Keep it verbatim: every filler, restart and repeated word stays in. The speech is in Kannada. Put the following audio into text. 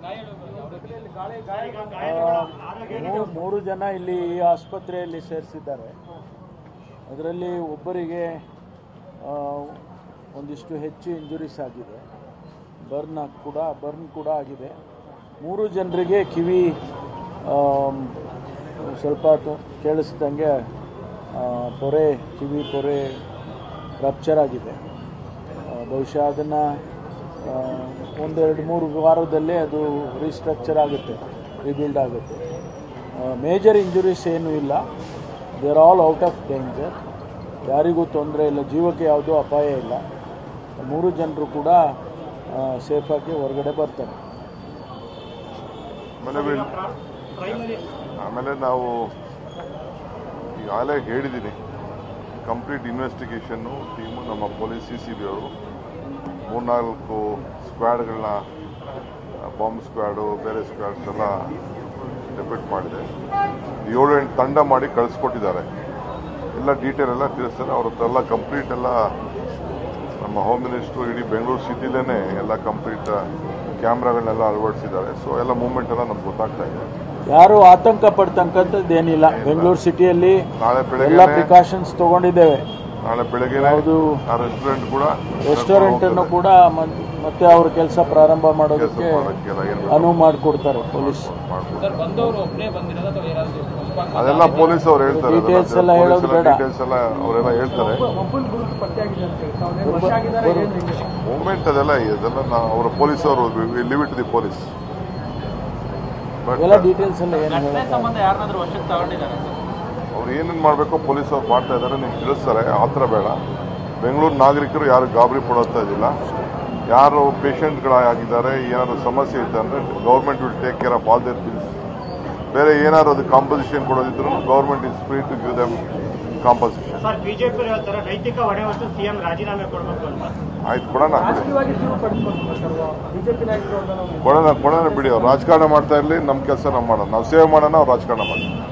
ಮೂರು ಜನ ಇಲ್ಲಿ ಆಸ್ಪತ್ರೆಯಲ್ಲಿ ಸೇರಿಸಿದ್ದಾರೆ. ಅದರಲ್ಲಿ ಒಬ್ಬರಿಗೆ ಒಂದಿಷ್ಟು ಹೆಚ್ಚು ಇಂಜುರೀಸ್ ಆಗಿದೆ, ಬರ್ನ್ ಕೂಡ ಬರ್ನ್ ಕೂಡ ಆಗಿದೆ. ಮೂರು ಜನರಿಗೆ ಕಿವಿ ಸ್ವಲ್ಪ ಕೇಳಿಸ್ದಂಗೆ ಪೊರೆ ಕಿವಿ ಪೊರೆ ರಪ್ಚರ್ ಆಗಿದೆ. ಬಹುಶಃ ಅದನ್ನು ಒಂದೆರಡು ಮೂರು ವಾರದಲ್ಲೇ ಅದು ರೀಸ್ಟ್ರಕ್ಚರ್ ಆಗುತ್ತೆ, ರಿಬಿಲ್ಡ್ ಆಗುತ್ತೆ. ಮೇಜರ್ ಇಂಜುರೀಸ್ ಏನೂ ಇಲ್ಲ. They are all out of danger. ಯಾರಿಗೂ ತೊಂದರೆ ಇಲ್ಲ, ಜೀವಕ್ಕೆ ಯಾವುದೂ ಅಪಾಯ ಇಲ್ಲ. ಮೂರು ಜನರು ಕೂಡ ಸೇಫಾಗಿ ಹೊರಗಡೆ ಬರ್ತಾರೆ. ಆಮೇಲೆ ನಾವು ಈಗಾಗಲೇ ಹೇಳಿದ್ದೀನಿ, ಕಂಪ್ಲೀಟ್ ಇನ್ವೆಸ್ಟಿಗೇಷನ್ನು ಟೀಮು ನಮ್ಮ ಪೊಲೀಸ್ ಸಿ ಸಿ ಬಿ ಅವರು ಮೂರ್ನಾಲ್ಕು ಸ್ಕ್ವಾಡ್ಗಳನ್ನ, ಬಾಂಬ್ ಸ್ಕ್ವಾಡು, ಬೇರೆ ಸ್ಕ್ವಾಡ್ಸ್ ಎಲ್ಲ ಡೆಪ್ಯೂಟ್ ಮಾಡಿದೆ. ಏಳು ಎಂಟು ತಂಡ ಮಾಡಿ ಕಳಿಸ್ಕೊಟ್ಟಿದ್ದಾರೆ. ಎಲ್ಲ ಡೀಟೇಲ್ ಎಲ್ಲ ತಿಳಿಸ್ತಾರೆ. ಅವ್ರ ಹತ್ರ ಎಲ್ಲ ಕಂಪ್ಲೀಟ್ ಎಲ್ಲ ನಮ್ಮ ಹೋಮ್ ಮಿನಿಸ್ಟ್ರು ಇಡೀ ಬೆಂಗಳೂರು ಸಿಟಿಲೇ ಎಲ್ಲ ಕಂಪ್ಲೀಟ್ ಕ್ಯಾಮ್ರಾಗಳನ್ನೆಲ್ಲ ಅಳವಡಿಸಿದ್ದಾರೆ. ಸೊ ಎಲ್ಲ ಮೂವ್ಮೆಂಟ್ ಎಲ್ಲ ನಮ್ಗೆ ಗೊತ್ತಾಗ್ತಾ ಇದೆ. ಯಾರು ಆತಂಕ ಪಡ್ತಕ್ಕಂಥದ್ದೇನಿಲ್ಲ. ಬೆಂಗಳೂರು ಸಿಟಿಯಲ್ಲಿ ನಾಳೆ ಬೆಳಗ್ಗೆ ಎಲ್ಲ ಪ್ರಿಕಾಷನ್ಸ್ ತಗೊಂಡಿದ್ದೇವೆ. ನಾಳೆ ಬೆಳಗ್ಗೆ ರೆಸ್ಟೋರೆಂಟ್ ಕೂಡ ರೆಸ್ಟೋರೆಂಟ್ ಅನ್ನು ಕೂಡ ಮತ್ತೆ ಅವ್ರ ಕೆಲಸ ಪ್ರಾರಂಭ ಮಾಡೋದಕ್ಕೆ ಅನುವು ಮಾಡಿಕೊಡ್ತಾರೆ ಪೊಲೀಸ್. ಅದೆಲ್ಲ ಪೊಲೀಸ್ ಅವ್ರು ಹೇಳ್ತಾರೆ. ಡೀಟೇಲ್ಸ್ ಎಲ್ಲ ಹೇಳೋದು ಬೇಡ. ಡೀಟೇಲ್ಸ್ ಎಲ್ಲ ಅವರೆಲ್ಲ ಹೇಳ್ತಾರೆ. ಮೂವ್ಮೆಂಟ್ ಅದೆಲ್ಲ ಇದೆಲ್ಲ ನಾವು ಅವರ ಪೊಲೀಸ್ ಅವರು ಲಿವ್ ಇಟ್ ದಿ ಪೊಲೀಸ್. ಎಲ್ಲ ಡೀಟೇಲ್ಸ್ ಎಲ್ಲ ಏನು ಅವ್ರು ಏನೇನು ಮಾಡಬೇಕೋ ಪೊಲೀಸ್ ಅವ್ರು ಮಾಡ್ತಾ ಇದ್ದಾರೆ. ನಿಮ್ಗೆ ತಿಳಿಸ್ತಾರೆ, ಆ ಥರ ಬೇಡ. ಬೆಂಗಳೂರು ನಾಗರಿಕರು ಯಾರು ಗಾಬರಿ ಪಡೋತಾ ಇದ್ದಿಲ್ಲ. ಯಾರು ಪೇಷಂಟ್ಗಳಾಗಿದ್ದಾರೆ, ಏನಾದ್ರು ಸಮಸ್ಯೆ ಇತ್ತು ಅಂದರೆ government will take care of all their bills. ಬೇರೆ ಏನಾದ್ರು ಅದು ಕಾಂಪೋಸಿಷನ್ ಕೊಡೋದಿದ್ರು government is free to give them composition. ಆಯ್ತು, ಕೊಡೋಣ ಕೊಡೋಣ ಕೊಡೋಣ ಬಿಡಿ. ಅವ್ರು ರಾಜಕಾರಣ ಮಾಡ್ತಾ ಇರಲಿ, ನಮ್ಮ ಕೆಲಸ ನಾವು ಮಾಡೋಣ. ನಾವು ಸೇವೆ ಮಾಡೋಣ, ಅವ್ರು ರಾಜಕಾರಣ ಮಾಡೋಣ.